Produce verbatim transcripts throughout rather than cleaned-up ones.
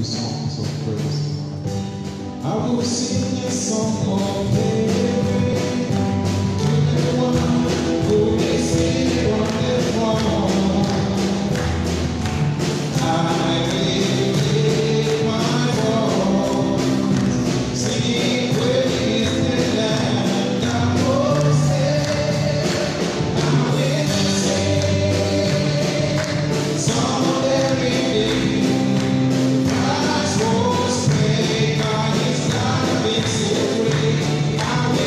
songs of praise. I will sing a song of praise to the one who is seated on the throne. I will lift my voice, singing praise the Lamb that was slain. I will sing song of the redeemed. Christ was slain, by His blood I've been set free. I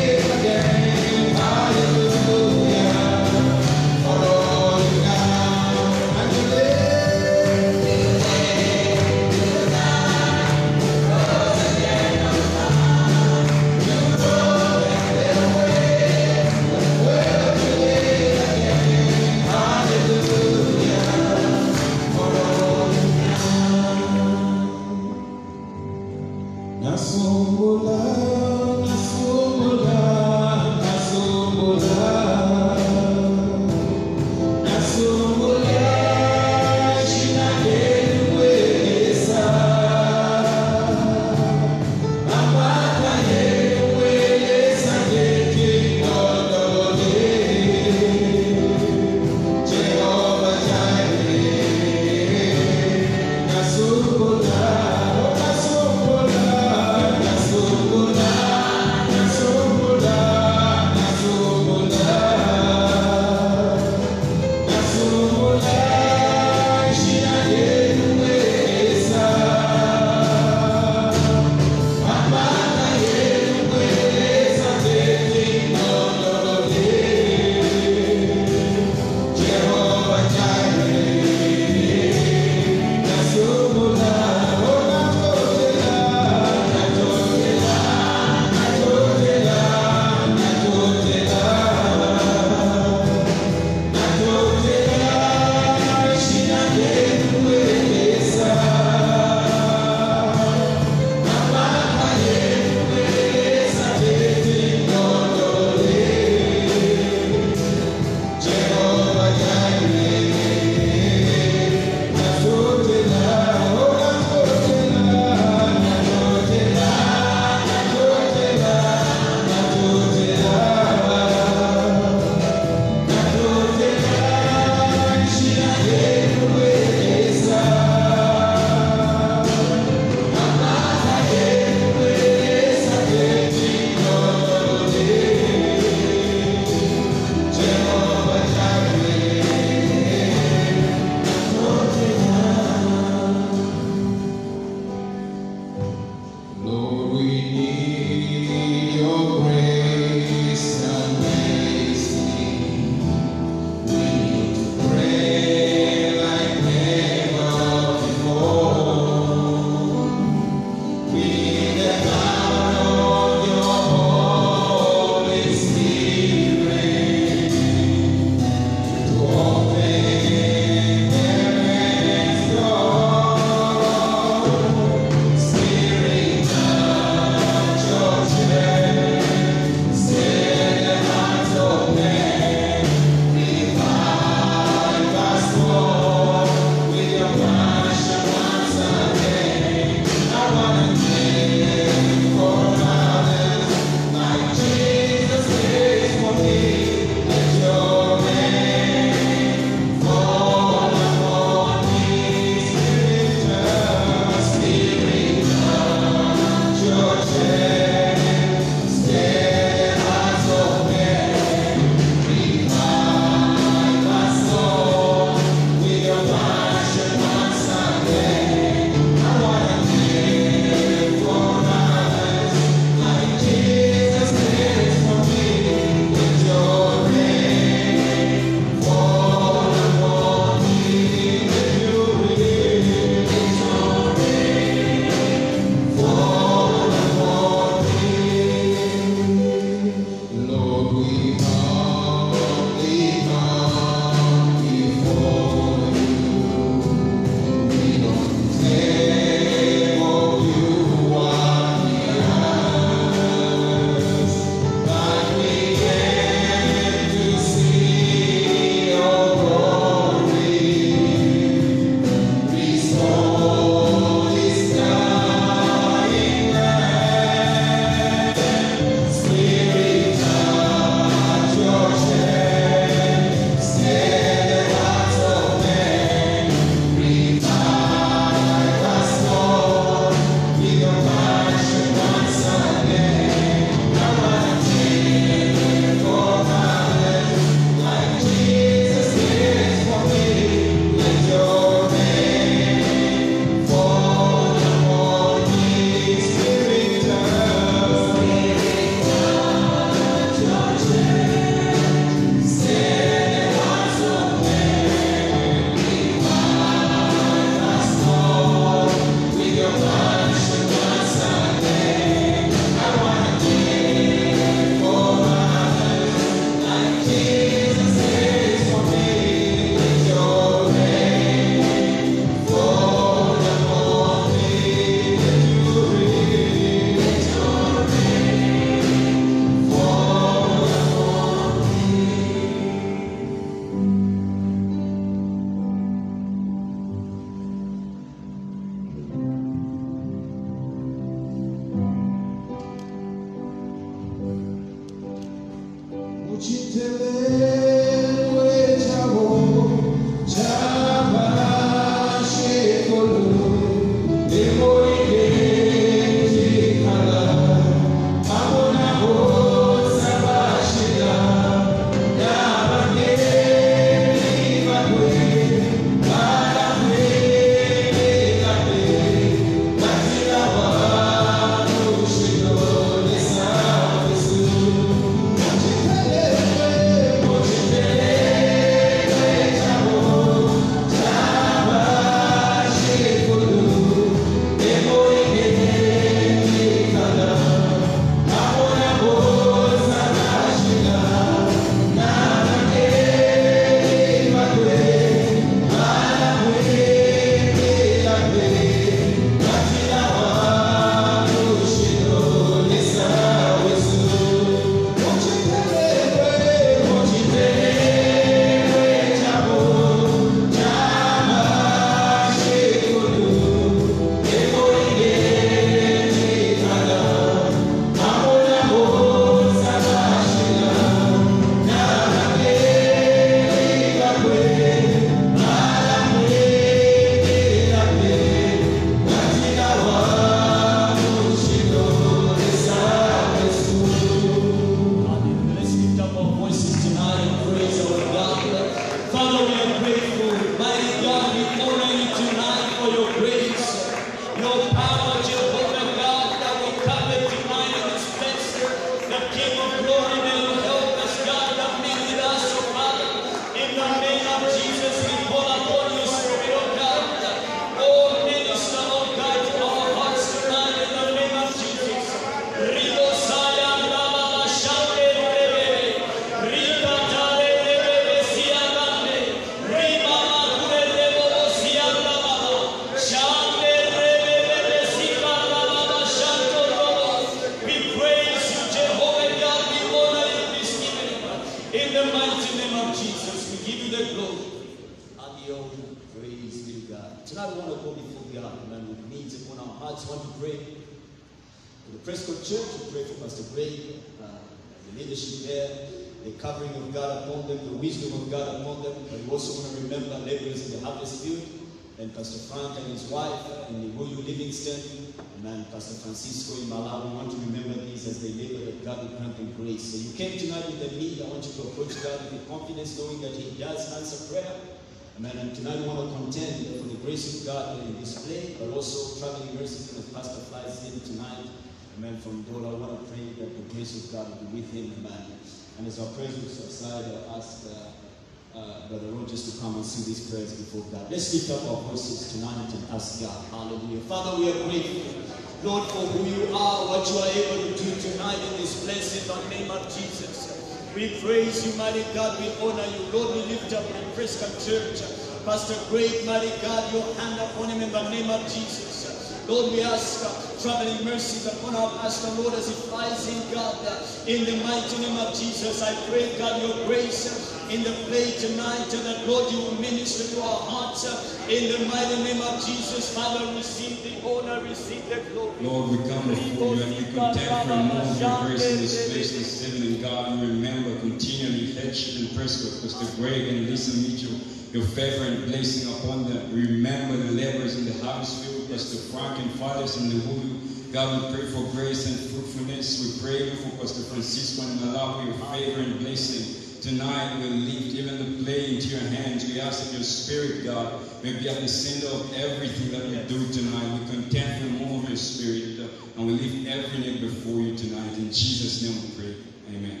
Pastor Francisco in Malawi, we want to remember these as they labor that God will grant them grace. So you came tonight with a need. I want you to approach God with confidence, knowing that He does answer prayer. Amen. And tonight we want to contend for the grace of God in this play, but also traveling mercies when the pastor flies in tonight. Amen. From Dola, I want to pray that the grace of God will be with him. Amen. And as our prayers will subside, I'll ask uh, uh, Brother Rogers to come and sing these prayers before God. Let's lift up our voices tonight and ask God. Hallelujah. Father, we are grateful, Lord, for who you are, what you are able to do tonight in this place in the name of Jesus. We praise you, mighty God. We honor you. Lord, we lift up the Prescott Church. Pastor Greg, mighty God, your hand upon him in the name of Jesus. Lord, we ask uh, traveling mercies upon our pastor, Lord, as he flies in, God, uh, in the mighty name of Jesus. I pray, God, your grace uh, in the play tonight, uh, that, Lord, you will minister to our hearts uh, in the mighty name of Jesus. Father, receive the honor, receive the glory. Lord, we come before you and we contend for more of your grace in this place this evening, God. And remember continually headship and Prescott, Pastor Greg and Lisa Mitchell, your favor and blessing upon them. Remember the laborers in the Harvestfield, Pastor Frank and fathers in the Hulu. God, we pray for grace and fruitfulness. We pray for Pastor Francisco and Malawi, your favor and blessing. Tonight we lift even the play into your hands. We ask that your spirit, God, may be at the center of everything that we do tonight. We contend for more of your spirit, uh, and we lift every name before you tonight. In Jesus' name we pray. Amen.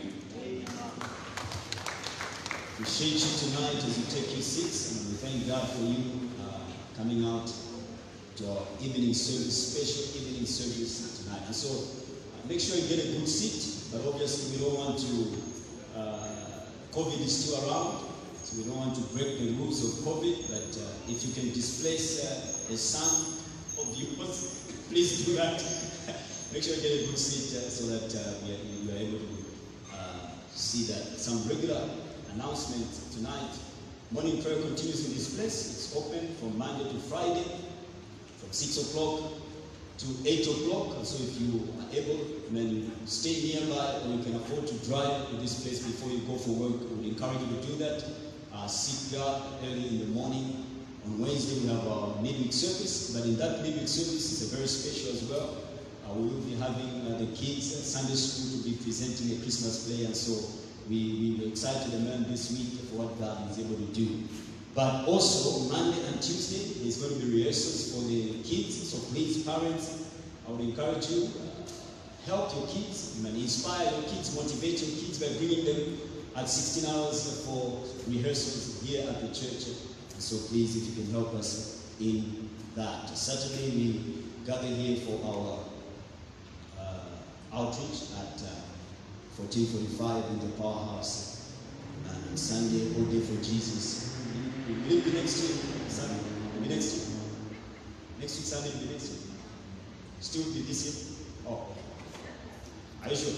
Appreciate you tonight as you take your seats, and we thank God for you uh, coming out to our evening service, special evening service tonight. And so uh, make sure you get a good seat, but obviously we don't want to, uh, COVID is still around, so we don't want to break the rules of COVID, but uh, if you can displace uh, a son of yours, please do that. Make sure you get a good seat uh, so that uh, we, are, we are able to uh, see that. Some regular announcement tonight. Morning prayer continues in this place. It's open from Monday to Friday, from six o'clock to eight o'clock. And so if you are able, then you stay nearby, or you can afford to drive to this place before you go for work. We would encourage you to do that. Uh, seek God early in the morning. On Wednesday we have our midweek service, but in that midweek service is a very special as well. Uh, we will be having uh, the kids at Sunday school to be presenting a Christmas play, and so We, we were excited, amen, this week for what God is able to do. But also, Monday and Tuesday, there's going to be rehearsals for the kids. So please, parents, I would encourage you, uh, help your kids, and inspire your kids, motivate your kids by bringing them at sixteen hours for rehearsals here at the church. So please, if you can help us in that. Saturday, we gather here for our uh, outreach at uh, fourteen forty-five in the powerhouse. And Sunday, all day for Jesus. Will it be next week? Sunday? Will it be next week? Next week, Sunday will be next week. Still be this year? Oh. Are you sure?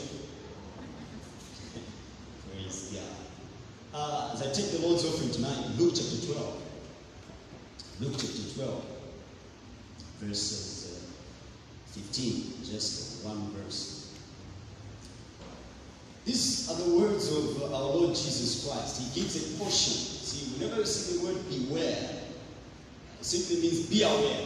Praise God. Uh, as I take the Lord's offering tonight, Luke chapter twelve. Luke chapter twelve, verses uh, fifteen, just one verse. These are the words of uh, our Lord Jesus Christ. He gives a caution. See, whenever you see the word beware, it simply means be aware.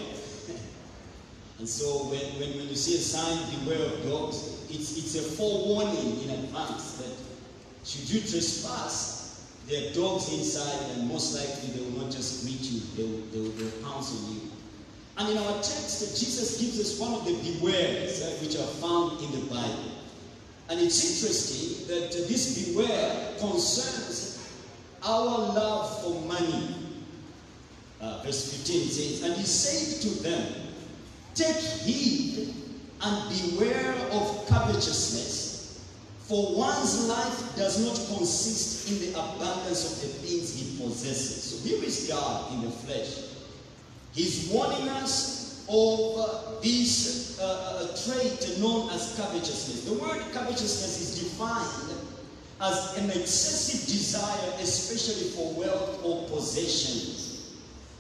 And so when, when, when you see a sign, beware of dogs, it's, it's a forewarning in advance that should you trespass, there are dogs inside, and most likely they will not just greet you, they will, they will, they will pounce on you. And in our text, Jesus gives us one of the bewares uh, which are found in the Bible. And it's interesting that uh, this beware concerns our love for money. Uh, verse fifteen says, and he said to them, take heed and beware of covetousness, for one's life does not consist in the abundance of the things he possesses. So here is God in the flesh. He's warning us of uh, this uh, uh, trait known as covetousness. The word covetousness is defined as an excessive desire, especially for wealth or possessions.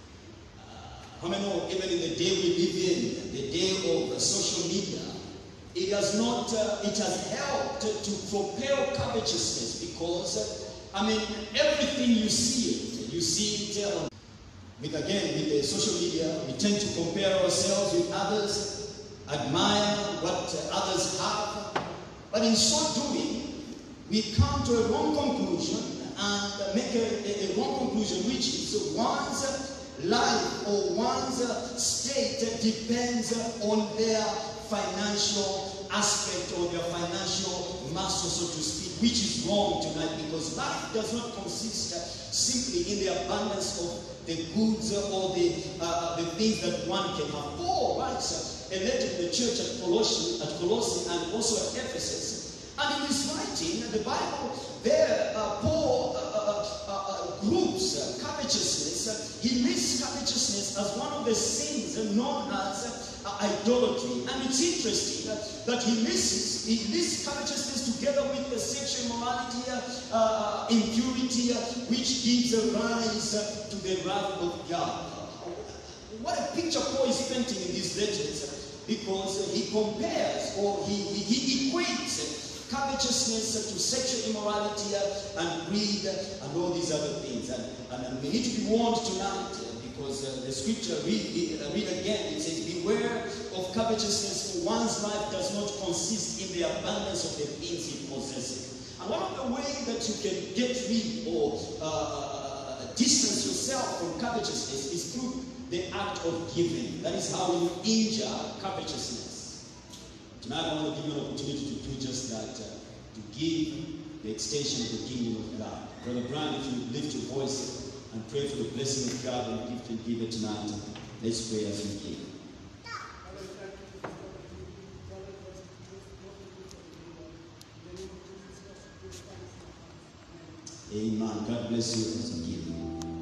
Uh, how many know, even in the day we live in, the day of uh, social media, it has not, uh, it has helped to propel covetousness because, uh, I mean, everything you see it, you see it uh, with, again, with the social media, we tend to compare ourselves with others, admire what uh, others have, but in so doing, we come to a wrong conclusion and uh, make a, a, a wrong conclusion, which is one's life or one's state depends on their financial aspect or their financial muscle, so to speak, which is wrong tonight, because life does not consist simply in the abundance of the goods or the uh, the things that one can have. Paul writes a letter to the church at Colossae, at Colossae and also at Ephesus, and in his writing, the Bible there, uh, Paul uh, uh, uh, groups uh, covetousness. Uh, he lists covetousness as one of the sins known as uh, idolatry. And it's interesting uh, that he lists, he lists covetousness together with the sexual immorality, uh, uh, impurity, uh, which gives a rise uh, to the wrath of God. What a picture Paul is painting in these letters, because he compares or he, he, he equates covetousness to sexual immorality and greed and all these other things. And, and, and we need to be warned tonight, because uh, the scripture, read, uh, read again, it says, beware of covetousness, for one's life does not consist in the abundance of the things he possesses. And one of the ways that you can get rid or uh, uh, distance yourself from covetousness is through the act of giving. That is how you injure covetousness. Tonight I want to give you an opportunity to do just that, uh, to give the extension of the kingdom of God. Brother Brian, if you lift your voice and pray for the blessing of God and gift and give it tonight, let's pray as we give. Amen. God bless you as you give.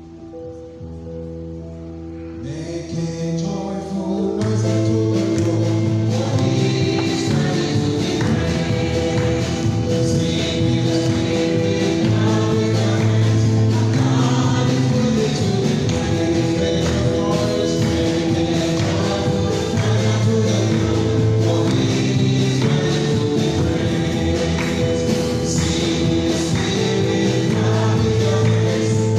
Make a joyful noise unto the Lord, for He is worthy to be praised. Sing with spirit, now with your hands, God is worthy to be praised. Raise your voice, make a joyful noise unto the Lord, for He is worthy to be praised. Sing with spirit, now with your hands.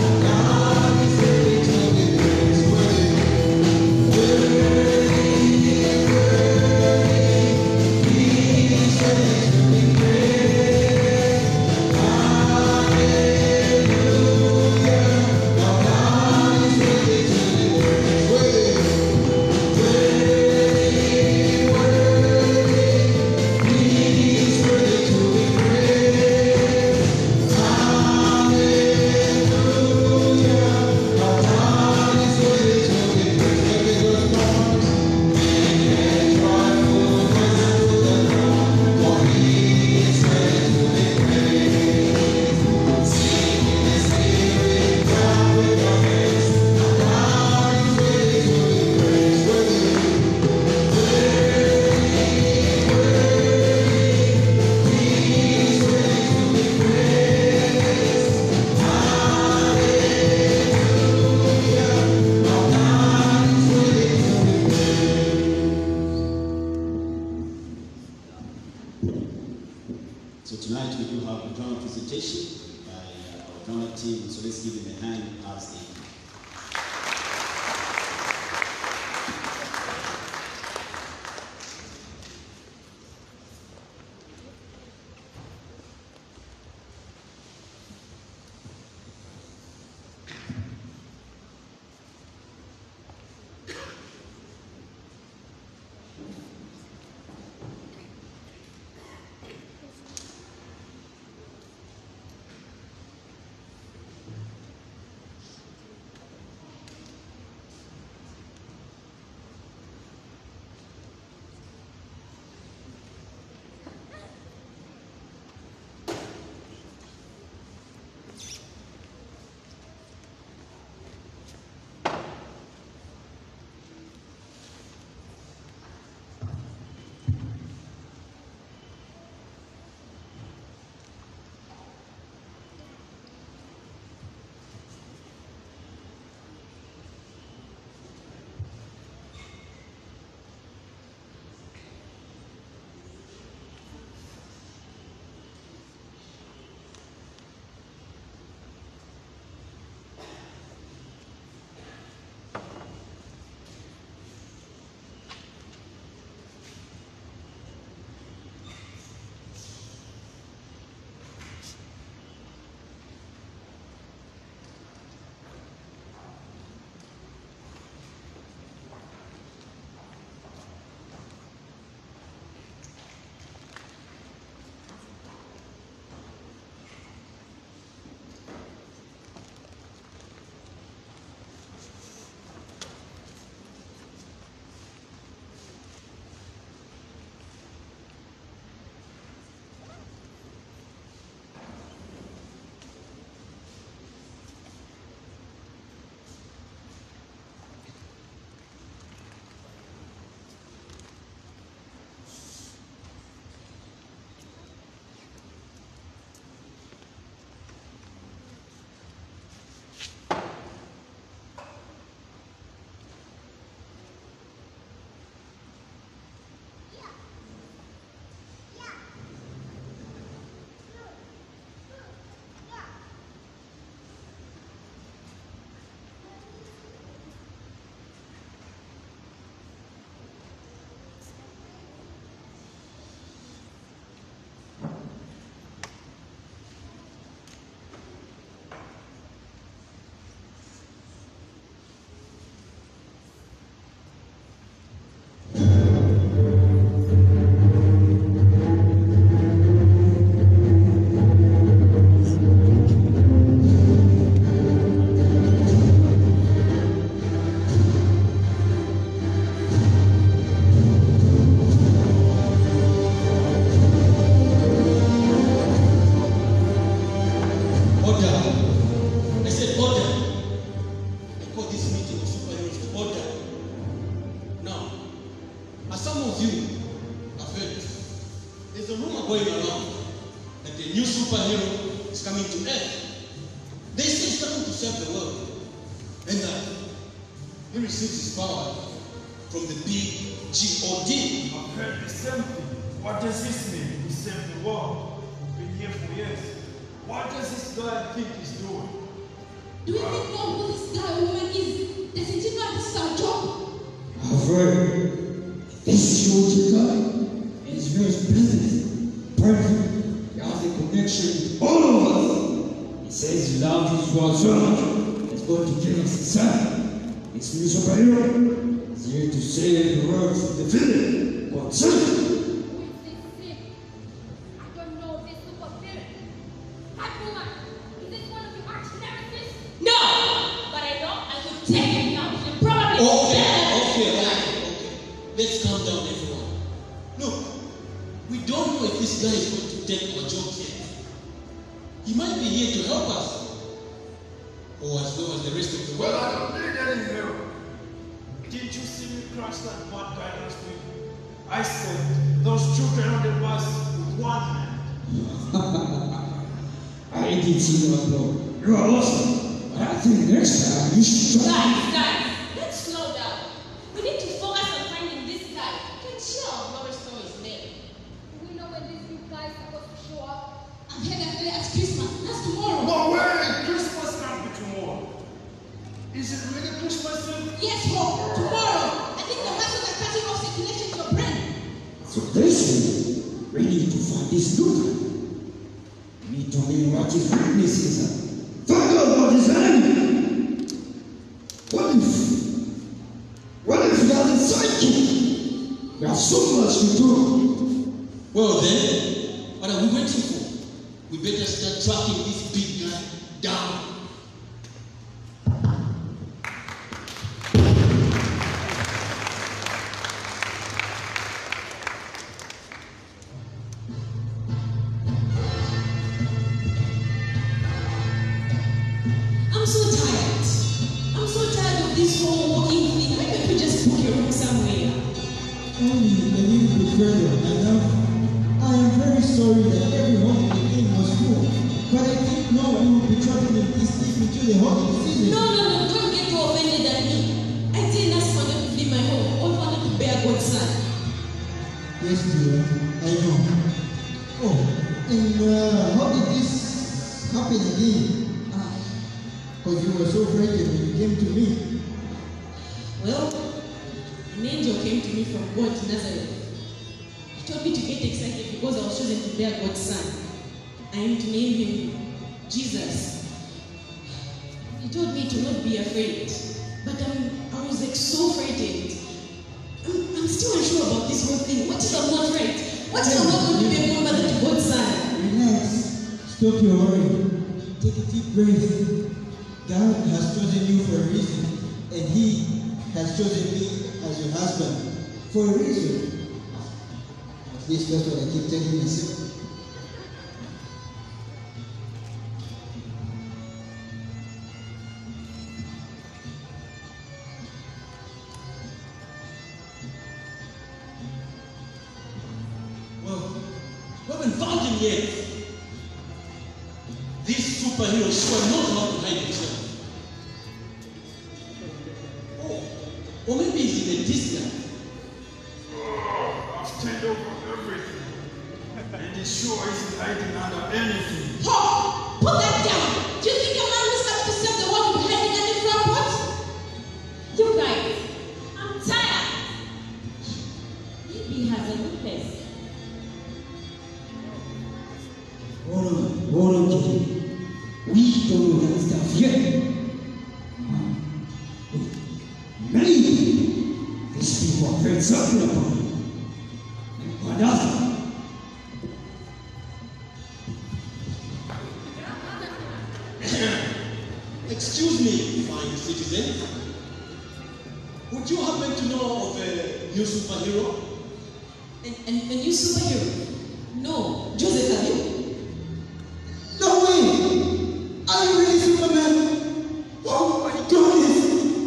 call this meeting of superheroes to order. Now, as some of you have heard, there's a rumor going around that the new superhero is coming to Earth. They say he's coming to save the world. And that he receives his power from the big G O D. I've heard the same thing. What does this mean? He saved the world. We've been here for years. What does this guy think he's doing? Do we even know who this guy or woman is? Doesn't he know this is our job? I've heard this Georgia guy and his vice president, Brendan, he has a connection with all of us. He says he loves his world so much, he's going to give us a son. This new superhero is here to save the world from the villain called Satan. Who is this thing? I don't know this super villain. That woman, is this one of your arch nemesis? No! But I know I could take him now. She'll probably Okay, dead. okay, okay, okay. Let's calm down, everyone. Look, we don't know if this guy is going to take our jobs yet. He might be here to help us. Or as well as the rest of the Well, world. I don't need any help. Didn't you see me crush that bad guy last week? I saved those children on the bus with one hand. I did see you bro. You are awesome. But I think next time you should try. Guys, guys, let's slow down. We need to focus on finding this guy. Can sure our Robert know his name. Do we know when this new guy is supposed to show up? I'm heading after that's Christmas. That's tomorrow. No way! Christmas can't be tomorrow. Is it really Christmas Eve? Yes, Hope. Tomorrow. I think the masses are cutting off circulation to your brain. So this way, we need to find this new guy. We need to know what his weakness is. Find out about his enemy. What if, what if he has a sidekick? We have so much to do. Well then, what are we waiting for? We better start tracking this big guy down. I'm so tired. I'm so tired of this whole walking thing. Why can't we just book a room somewhere? Only a little bit further, madam. I am very sorry that everyone in the game was full, but I think no one will be traveling this deep into the holiday season. No, no, no, don't get too offended at me. I didn't ask for them to leave my home. I only wanted to bear God's son. Yes, dear, I know. Oh, and uh, how did this happen again? Because you were so frightened when you came to me. Well, an angel came to me from God in Nazareth. He told me to get excited because I was chosen to bear God's son. I am to name him Jesus. He told me to not be afraid, but I'm, I was like so frightened. I'm, I'm still unsure about this whole thing. What if I'm not right? What if I'm not going to be a good mother to God's son? Relax. Stop your worry. Take a deep breath. God has chosen you for a reason, and He has chosen me as your husband for a reason. At least that's what I keep telling myself. Well, we haven't found him yet. This superhero sure knows how to hide himself. Oh, or maybe he's in a distance. Oh, I've turned over everything. And he sure isn't hiding under anything. Ho! Put that down! Do you think a man who's got to serve the world will be hiding under front pot? You guys, I'm tired. Maybe he has a weakness. Hold on, hold on, kid. We don't know that stuff yet. Maybe these people have heard something about him. And what else? Excuse me, fine citizen. Would you happen to know of a new superhero? And, and a new superhero? No. Joseph, have you? No way! Are you really Superman? Oh my goodness!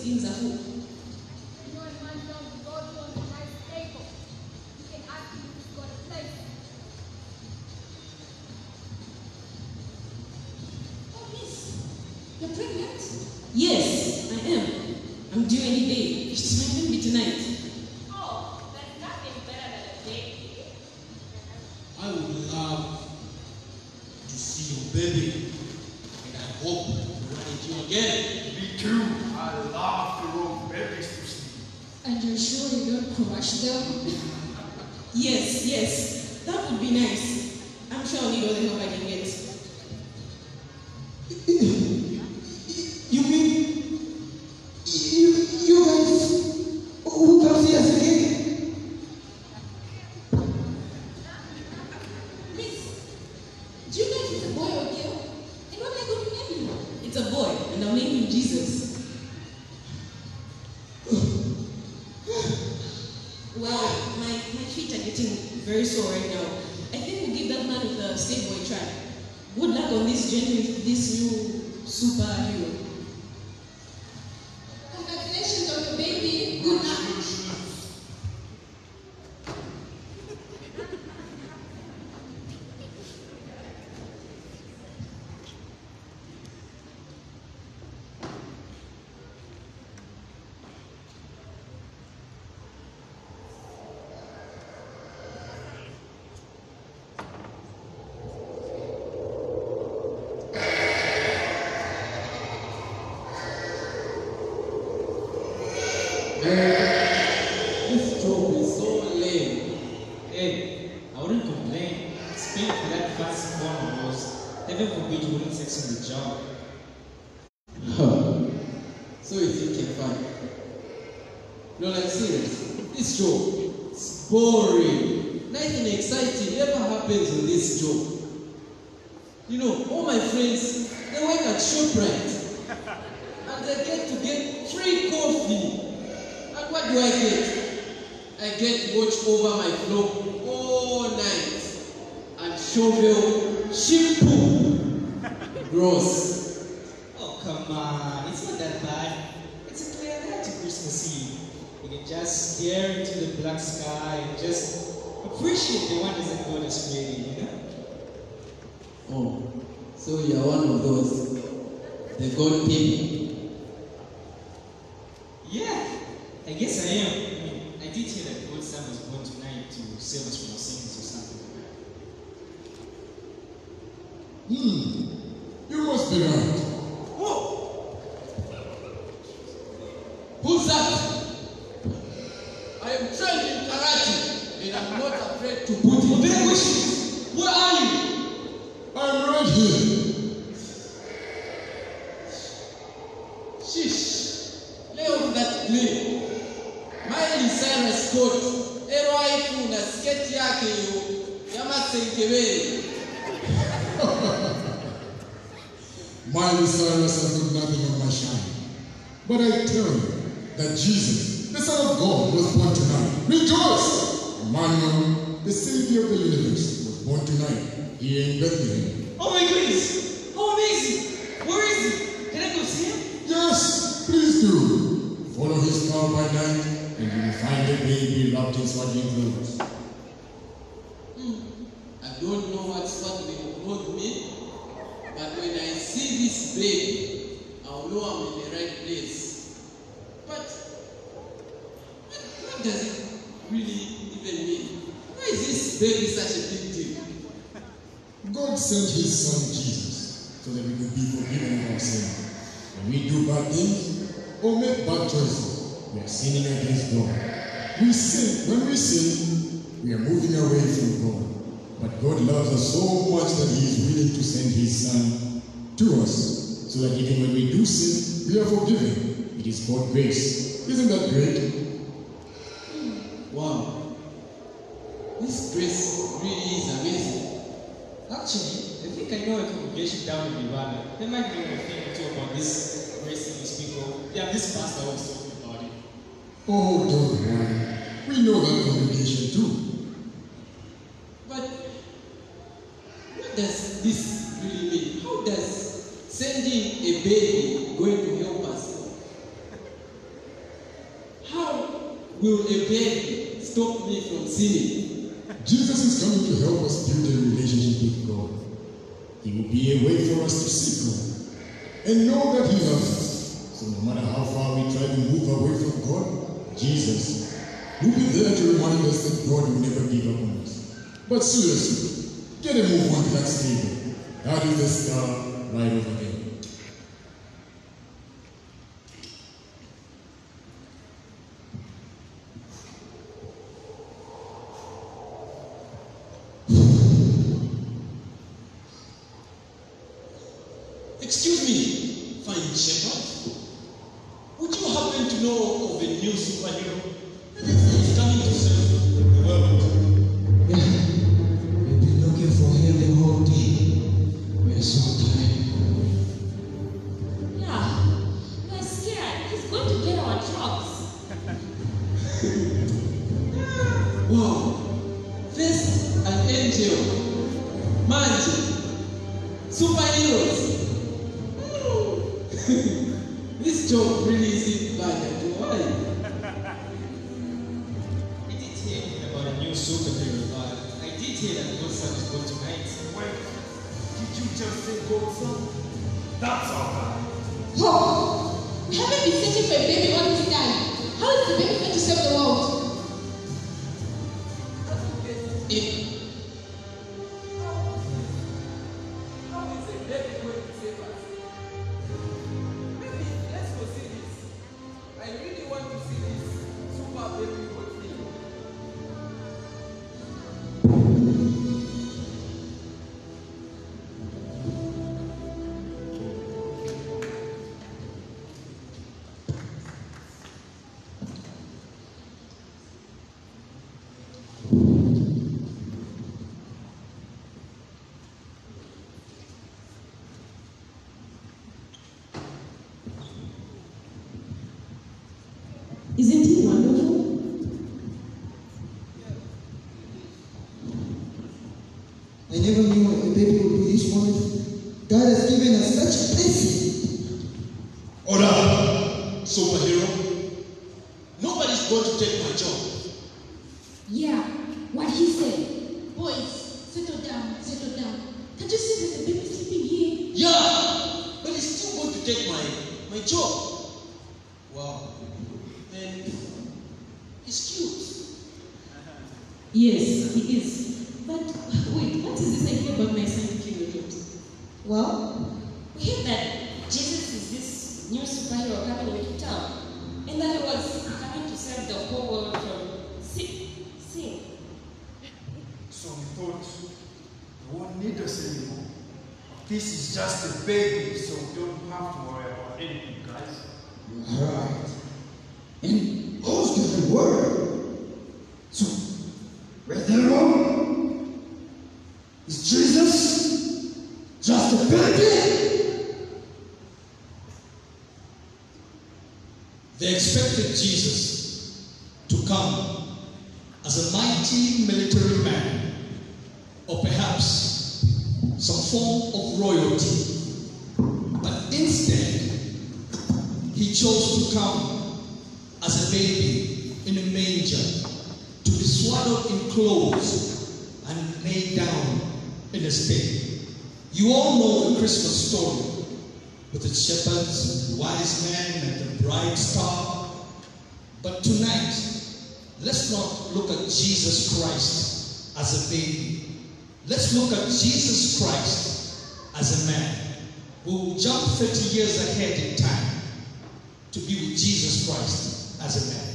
seedings are full. Anyone wants to go to on the right table. You can ask him if he's got a place. Oh, miss, you're pregnant? Yes, I am. I'm due any day. It might even be tonight. Oh, there's nothing better than a baby. I would love to see your baby, and I hope to run into you again. Me too. I love to roll babies to sleep. And you're sure you don't crush them? Yes, yes, that would be nice. I'm sure I'll need all the help I can get. You mean you, you guys who come see us again? Miss, do you know if it's a boy or girl? And what am I going to name him? It's a boy, and I'll name him Jesus. Well, my, my feet are getting very sore right now. I think we'll give that man with the state boy try. Good luck on this journey with this new superhero. Congratulations on your baby. Good luck. This job is so lame. Hey, I wouldn't complain. Speak for that fast phone of yours. Heaven forbid you wouldn't sex on the job. Huh. So you think you're fun? No, like serious. This job is boring. Nothing exciting ever happens on this job. You know, all my friends, they work at ShopRite. And they get to get free coffee. And what do I get? I get to watch over my floor all night and shovel sheep poo. Gross. Oh, come on. It's not that bad. It's a clear night to Christmas Eve. You can just stare into the black sky and just appreciate the wonders that God has created, you know? Oh, so you're one of those, the God people. Yeah, I guess I am. I mean, I did hear that God's son was born tonight to save us from our sins or something. Hmm. You must be right. Whoa! Who's that? I am trained in karate and I'm not afraid to put in their wishes. Where are you? I'm right here. Shish. Lay off that blame. Miley Cyrus Scott, Erwaifu na sketi yake hiyo ya masenkebele. Miley Cyrus has got nothing on my shine. But I tell you that Jesus, the Son of God, was born tonight. Rejoice! Emmanuel, the Savior of the universe, was born tonight here in Bethlehem. Oh my goodness! How amazing! Where is he? Can I go see him? Yes, please do. Follow his star by night, and you will find the baby wrapped in swaddling clothes. I don't know what swaddling clothes mean, but when I see this baby, I'll know I'm in the right place. But what, what does it really even mean? Why is this baby such a big deal? God sent his son Jesus so that we could be forgiven of our sin. When we do bad things or make bad choices, we are sinning against God. We sin. When we sin, we are moving away from God. But God loves us so much that he is willing to send his son to us so that even when we do sin, we are forgiven. It is called grace. Isn't that great? Wow. This grace really is amazing. Actually, I think I know a congregation down in Uganda. They might know a thing or two about this grace in these people. Yeah, this pastor was talking about it. Oh, don't worry. We know that congregation too. But what does this really mean? How does sending a baby going to help us? will a baby stop me from sinning? Jesus is coming to help us build a relationship with God. He will be a way for us to seek God and know that He loves us. So no matter how far we try to move away from God, Jesus will be there to remind us that God will never give up on us. But seriously, get a move on to that stable. That is the star right over there. Excuse me, fine shepherd. Would you happen to know of a new superhero that is coming to save the world? Yeah, we've been looking for him the whole day. We're so tired. Yeah, we're scared. He's going to get our jobs. Wow, this an angel, magic, superheroes. This job really isn't bad at all. I did hear about a new superhero, but I did hear that Godson is going tonight. Wait, did you just say Godson? That's all right. Oh, we haven't been searching for a baby all this time. How is the baby going to save the world? It, Isn't he wonderful? I never knew a baby would be this wonderful. God has given us such a blessing. Order, superhero. Nobody's going to take my job. Yeah, what he said. Boys, settle down, settle down. Can't you see there's a baby sleeping here? Yeah, but he's still going to take my, my job. Wow. Then he's cute. Yes, he is. But wait, what is this I hear about my son taking your jobs? Well, We heard that Jesus is this new superhero coming into town, and that he was coming to save the whole world from sin. sin. So we thought you won't need us anymore. This is just a baby, so we don't have to worry about anything, guys. Alright. And who's gonna worry? So, where's the wrong? Is Jesus just a baby? They expected Jesus to come as a mighty military man, or perhaps some form of royalty. But instead, he chose to come as a baby in a manger, to be swaddled in clothes and laid down in a stable. You all know the Christmas story with the shepherds, the wise men, and the bright star. But tonight, let's not look at Jesus Christ as a baby. Let's look at Jesus Christ as a man. We will jump thirty years ahead in time to be with Jesus Christ as a man.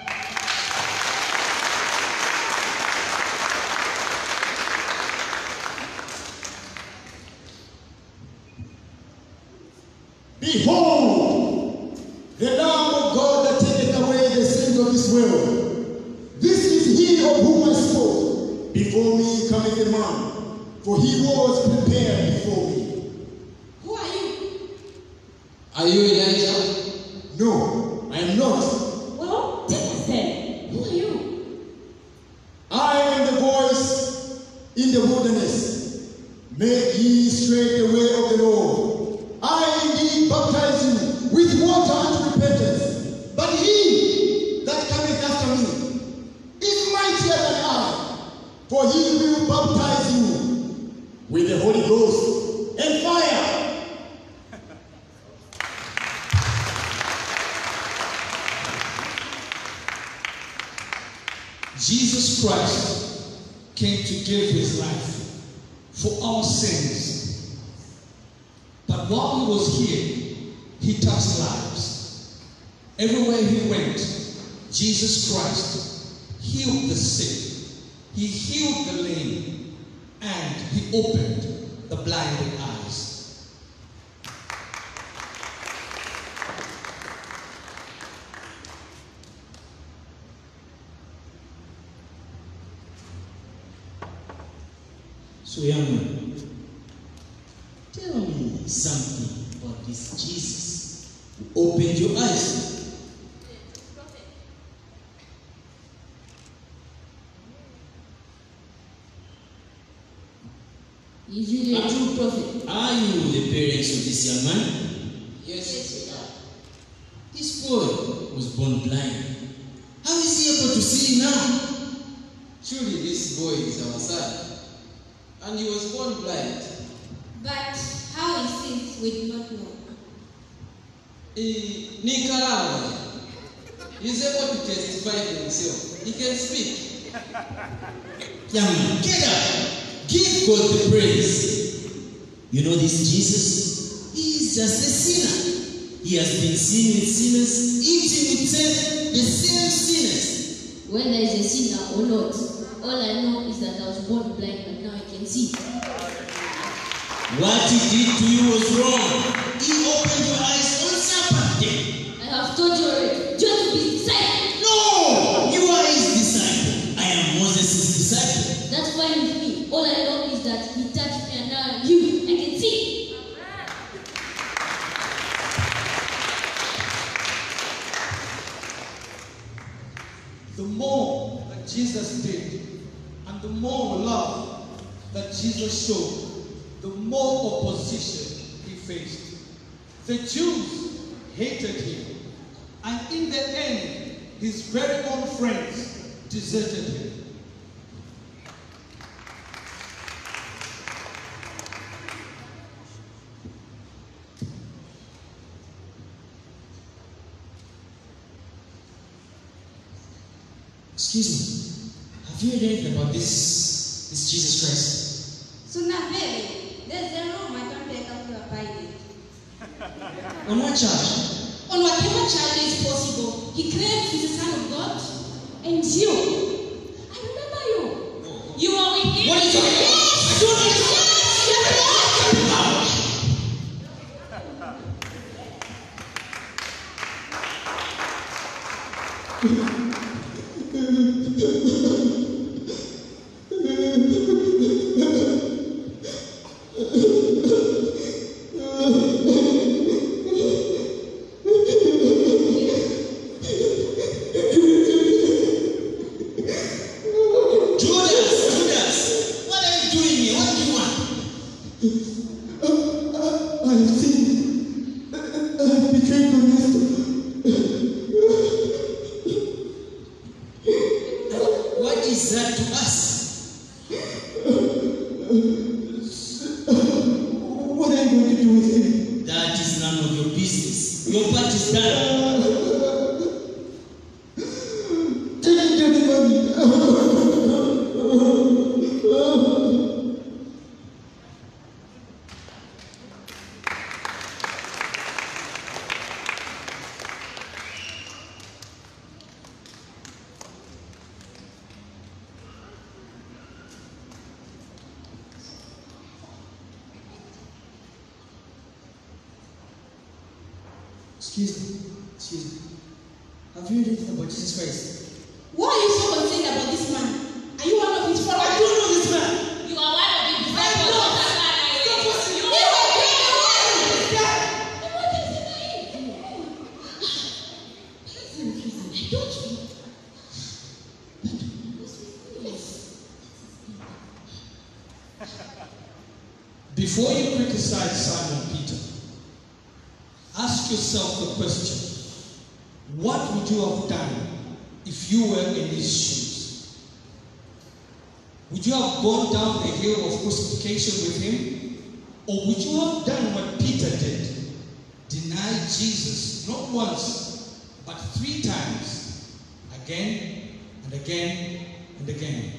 Behold, the Lamb of God that taketh away the sins of this world. This is he of whom I spoke. Before me cometh a man, for he was prepared before me. Who are you? are you Elijah? No, I am not. Well, take us then. Who are you? I am the voice in the wilderness. Make ye straight the way of the Lord. I indeed baptize you with water unto repentance. But he that cometh after me baptize you with the Holy Ghost and fire. Jesus Christ came to give his life for our sins. But while he was here, he touched lives. Everywhere he went, Jesus Christ healed the sick. He healed the lame, and he opened the blinded eyes. So, young man, tell me something about this Jesus who opened your eyes. Is he a true prophet? Are you the parents of this young man? Yes, we are. This boy was born blind. How is he able to see now? Surely this boy is our son. And he was born blind. But how is it we do not know? He, Nicaragua, he is able to testify for himself. He can speak. Young man, get up. Give God the praise. You know this Jesus? He is just a sinner. He has been seen with sinners, eating with them, the same sinners. Whether he's a sinner or not, all I know is that I was born blind, but now I can see. What he did to you was wrong. He opened your eyes on Sabbath day. I have told you already. Just be disciple. No! You are his disciple. I am Moses' disciple. That's fine with me. All I know is that he touched me and now I'm you. I can see. The more that Jesus did, and the more love that Jesus showed, the more opposition he faced. The Jews hated him, and in the end, his very own friends deserted him. Excuse me. Have you heard anything about this, this Jesus Christ? So now, baby, there's a room I don't take up to a pilot. On what charge? On whatever child is possible, he claims he's the son of God. And you, I remember you. You are with him. What is your name? I don't know. Excuse me. Excuse me. Have you heard anything about Jesus Christ? Why are you so concerned about this man? Are you one of his followers? I don't know this man. You are one of his disciples. Stop forcing me. You You Before you criticize Simon Peter, ask yourself the question, what would you have done if you were in his shoes? Would you have gone down the hill of crucifixion with him? Or would you have done what Peter did? Deny Jesus, not once, but three times, again and again and again.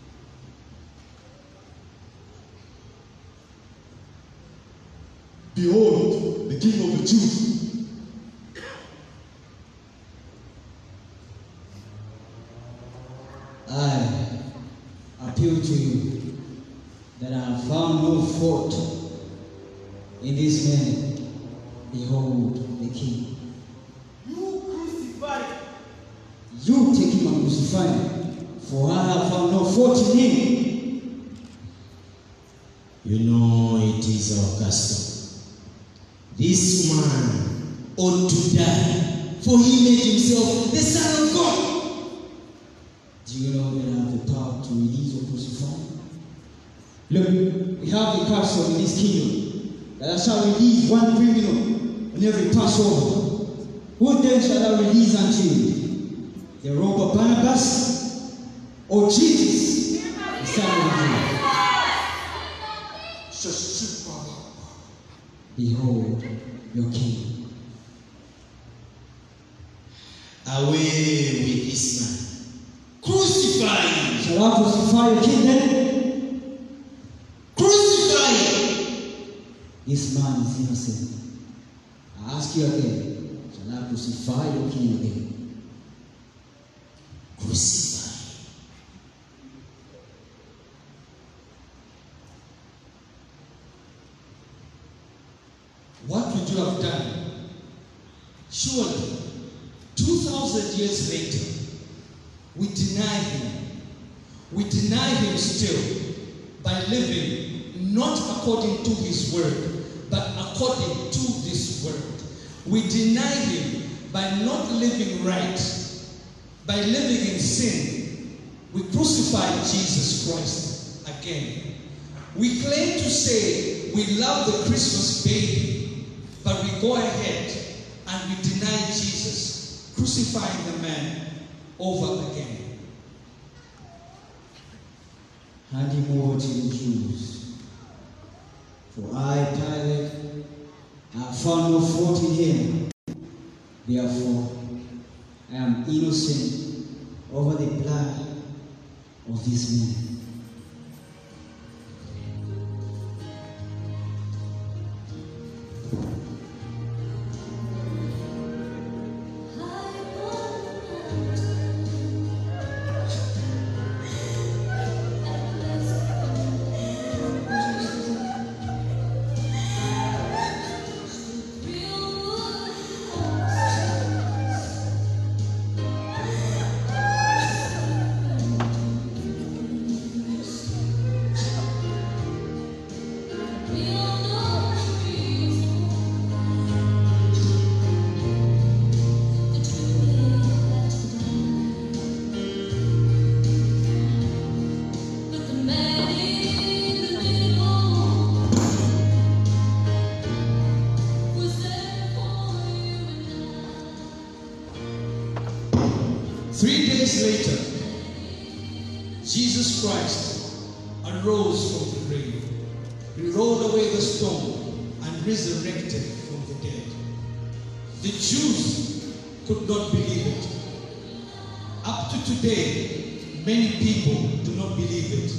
Behold, the King of the Jews. I appeal to you that I have found no fault in this man. Behold the King. You crucified. You take him and crucify him, for I have found no fault in him. You know it is our custom. This man ought to die, for he made himself the Son of God. Do you know that I have the power to release or crucify? Look, we have the castle in this kingdom, that I shall release one criminal on every Passover. Who then shall I release unto you? The robber Barnabas or Jesus, the son of John? Behold your king. Away with this man. Crucify him. Shall I crucify your king then? Crucify him. This man is innocent. I ask you again, shall I crucify your king again? Crucify. What would you have done? Surely, two thousand years later, we deny him. We deny him still by living not according to his word, but according to this word. We deny him by not living right, by living in sin. We crucify Jesus Christ again. We claim to say we love the Christmas baby, but we go ahead and we deny Jesus, crucifying the man over again. Hand him over to the Jews. For I, Pilate, have found no fault in him. Therefore, I am innocent over the blood of this man. Three days later, Jesus Christ arose from the grave. He rolled away the stone and resurrected from the dead. The Jews could not believe it. Up to today, many people do not believe it.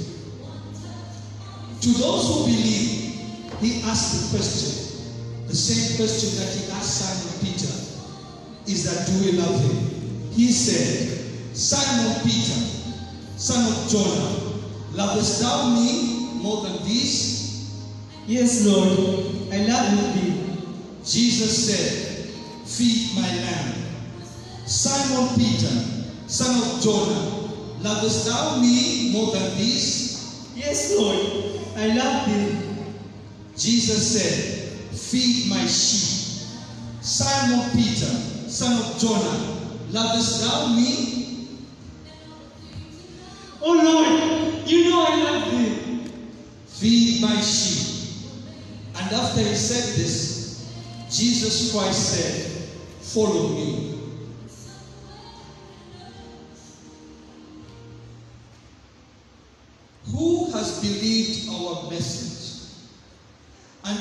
To those who believe, he asked the question, the same question that he asked Simon Peter, is that do we love him? He said, Simon Peter, son of Jonah, lovest thou me more than these? Yes, Lord, I love thee. Jesus said, feed my lamb. Simon Peter, son of Jonah, lovest thou me more than these? Yes, Lord, I love thee. Jesus said, feed my sheep. Simon Peter, son of Jonah, lovest thou me? Oh Lord, you know I love thee. Feed my sheep. And after he said this, Jesus Christ said, follow me.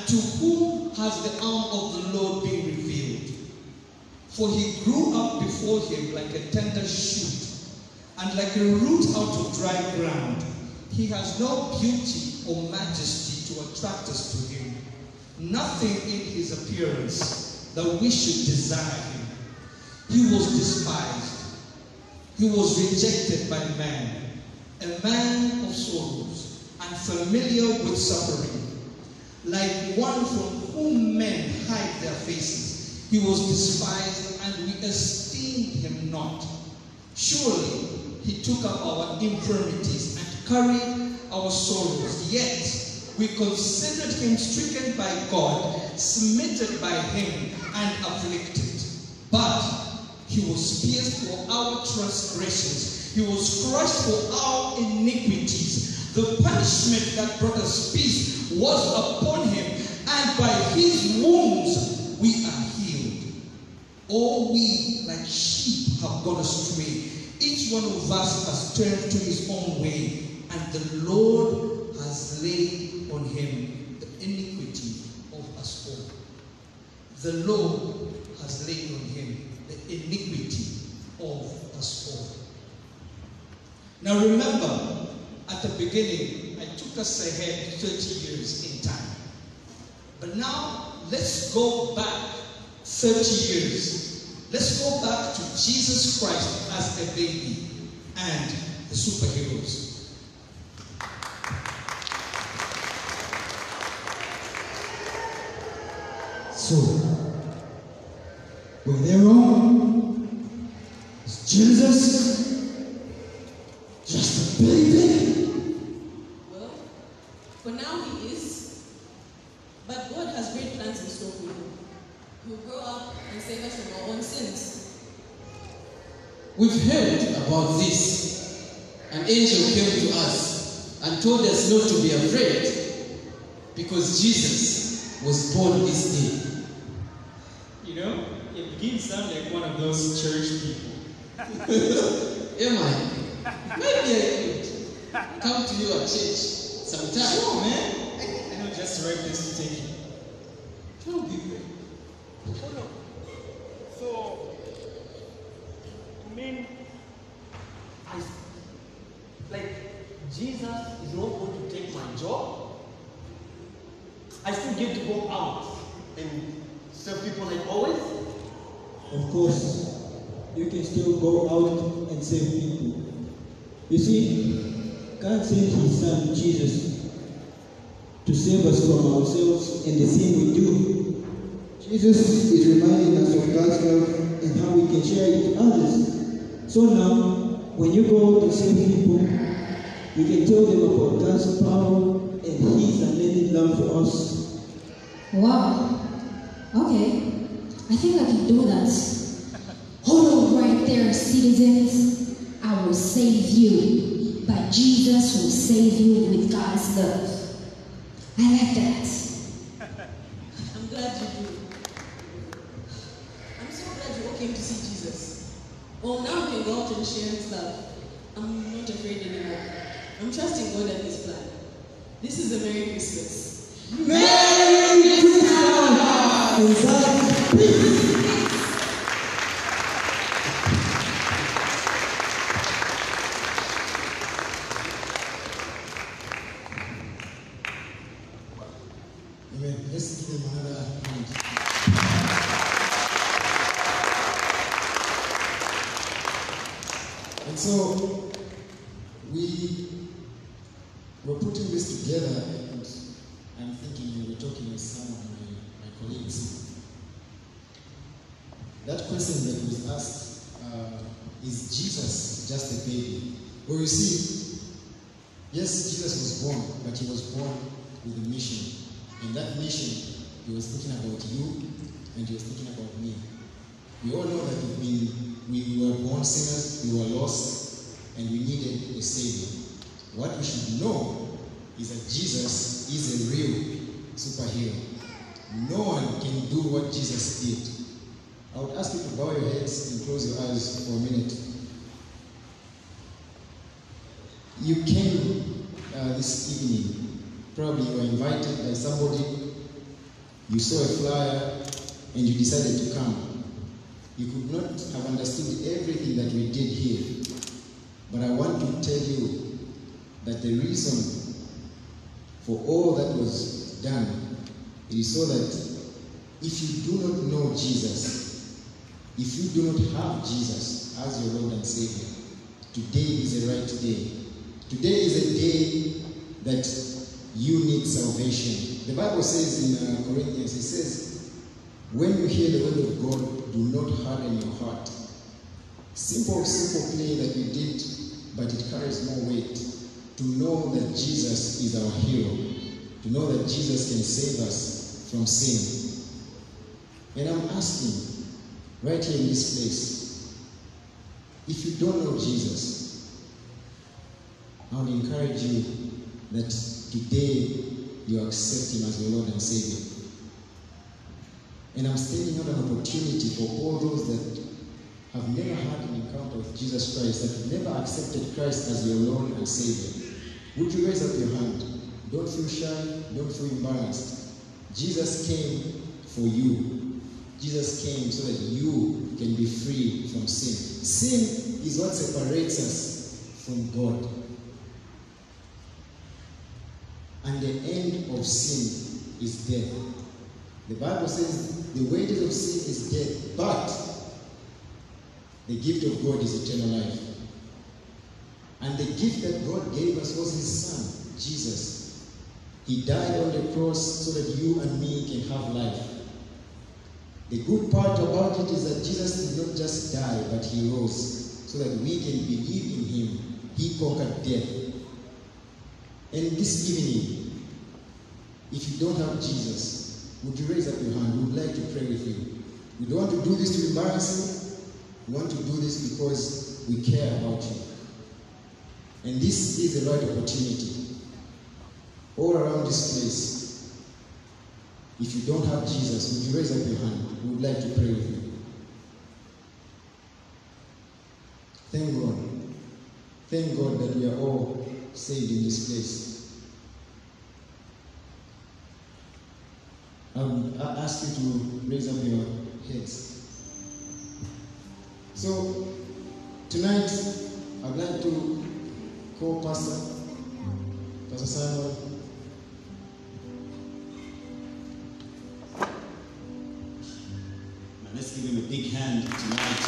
to whom has the arm of the Lord been revealed? For he grew up before him like a tender shoot, and like a root out of dry ground. He has no beauty or majesty to attract us to him. Nothing in his appearance that we should desire him. He was despised. He was rejected by man, a man of sorrows and familiar with suffering. Like one from whom men hide their faces, he was despised, and we esteemed him not. Surely he took up our infirmities and carried our sorrows, yet we considered him stricken by God, smitten by him, and afflicted. But he was pierced for our transgressions, he was crushed for our iniquities. The punishment that brought us peace was upon him, and by his wounds we are healed. All we like sheep have gone astray. Each one of us has turned to his own way, and the Lord has laid on him the iniquity of us all. The Lord has laid on him the iniquity of us all. Now remember, at the beginning, I took us ahead thirty years in time. But now, let's go back thirty years. Let's go back to Jesus Christ as a baby and the superheroes. So, were they wrong? Is Jesus just a baby? Well, for now he is. But God has great plans in store for him. He will grow up and save us from our own sins. We've heard about this. An angel came to us and told us not to be afraid because Jesus was born this day. You know, it begins to sound like one of those church people. Am I? Maybe I could come to you at church sometime. Sure, man. I know just the right place to take you. Don't be afraid. Hold on. So, you mean, I, like, Jesus is not going to take my job? I still get to go out and serve people like always? Of course, you can still go out and save people. You see, God sent his son Jesus to save us from ourselves and the sin we do. Jesus is reminding us of God's love and how we can share it with others. So now, when you go out to save people, you can tell them about God's power and his unending love for us. Wow. Okay. I think I can do that. Hold on right there, citizens. I will save you, but Jesus will save you with God's love. I like that. I'm glad you do. I'm so glad you all came to see Jesus. Well, now we can go out and share his love. I'm not afraid anymore. I'm trusting God and his plan. This is a Merry Christmas. Merry Christmas! Amen. Let's give them another hand. And so we were putting this together, and I'm thinking we were talking with some of my, my colleagues. That question that was asked, uh, is Jesus just a baby? Well, you see, yes, Jesus was born, but he was born with a mission. In that mission, he was thinking about you, and he was thinking about me. We all know that we've been, we were born sinners, we were lost, and we needed a Savior. What we should know is that Jesus is a real superhero. No one can do what Jesus did. I would ask you to bow your heads and close your eyes for a minute. You came uh, this evening. Probably you were invited by somebody, you saw a flyer and you decided to come. You could not have understood everything that we did here. But I want to tell you that the reason for all that was done is so that if you do not know Jesus, if you do not have Jesus as your Lord and Savior, today is a right day. Today is a day that you need salvation. The Bible says in uh, Corinthians, it says, when you hear the word of God, do not harden your heart. Simple, simple play that we did, but it carries more weight. To know that Jesus is our hero. To know that Jesus can save us from sin. And I'm asking, right here in this place, if you don't know Jesus, I would encourage you that today you accept him as your Lord and Savior. And I'm standing on an opportunity for all those that have never had an encounter with Jesus Christ, that have never accepted Christ as your Lord and Savior. Would you raise up your hand? Don't feel shy, don't feel embarrassed. Jesus came for you. Jesus came so that you can be free from sin. Sin is what separates us from God. And the end of sin is death. The Bible says the wages of sin is death, but the gift of God is eternal life. And the gift that God gave us was his Son, Jesus. He died on the cross so that you and me can have life. The good part about it is that Jesus did not just die, but he rose so that we can believe in him. He conquered death. And this evening, if you don't have Jesus, would you raise up your hand? We would like to pray with you. We don't want to do this to embarrass you. We want to do this because we care about you. And this is the right opportunity. All around this place, if you don't have Jesus, would you raise up your hand? We would like to pray with you. Thank God. Thank God that we are all saved in this place. I would ask you to raise up your heads. So, tonight, I'd like to call Pastor, Pastor Simon. Now let's give him a big hand tonight.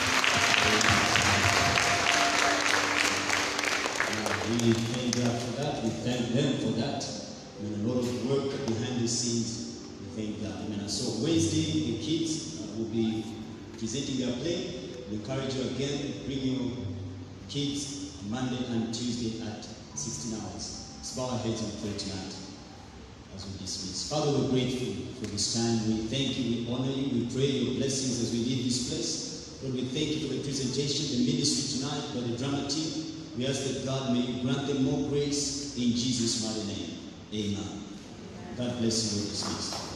Uh, we thank God for that. We thank them for that. And a lot of work behind the scenes. We thank God. Amen. So Wednesday, the kids uh, will be presenting their play. We encourage you again, bring your kids Monday and Tuesday at sixteen hours. Let's bow our heads and pray tonight as we dismiss. Father, we're grateful for this time. We thank you, we honor you, we pray your blessings as we leave this place. Lord, we thank you for the presentation, the ministry tonight by the drama team. We ask that God may you grant them more grace in Jesus' mighty name. Amen. God bless you. We're dismissed.